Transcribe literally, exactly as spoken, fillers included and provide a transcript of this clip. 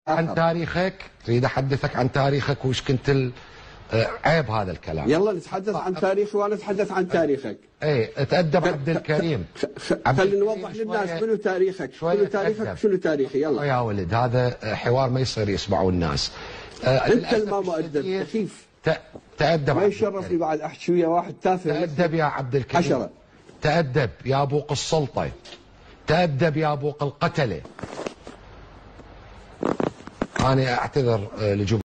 عن تاريخك، تريد احدثك عن تاريخك وش كنت ال... عيب هذا الكلام. يلا نتحدث عن تاريخي وانا اتحدث عن تاريخك. اي تأدب عبد الكريم. خلينا نوضح للناس منو تاريخك، منو تاريخك وشنو تاريخي. يلا يا ولد هذا حوار ما يصير يسمعوا الناس. انت الما مؤدب كيف تأدب. ما يشرفني بعد احكي ويا واحد تافه. تأدب يا عبد الكريم. عشرة. تأدب يا بوق السلطة. تأدب يا بوق القتلة. أنا أعتذر لجمهور